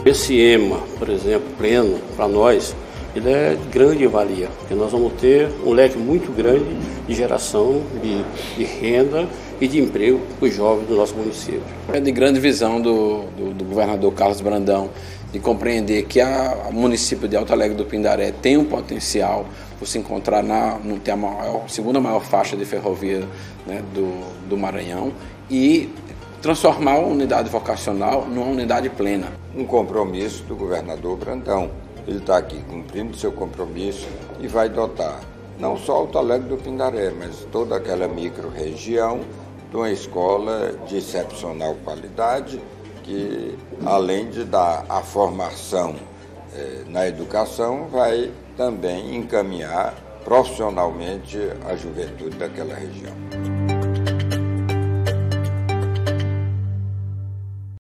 Esse EMA, por exemplo, pleno, para nós, ele é de grande valia, porque nós vamos ter um leque muito grande de geração de renda e de emprego para os jovens do nosso município. É de grande visão do governador Carlos Brandão, de compreender que o município de Alto Alegre do Pindaré tem um potencial por se encontrar não ter a segunda maior faixa de ferrovia, né, do Maranhão, e transformar a unidade vocacional numa unidade plena. Um compromisso do governador Brandão. Ele está aqui cumprindo seu compromisso e vai dotar não só Alto Alegre do Pindaré, mas toda aquela micro-região de uma escola de excepcional qualidade que, além de dar a formação na educação, vai também encaminhar profissionalmente a juventude daquela região.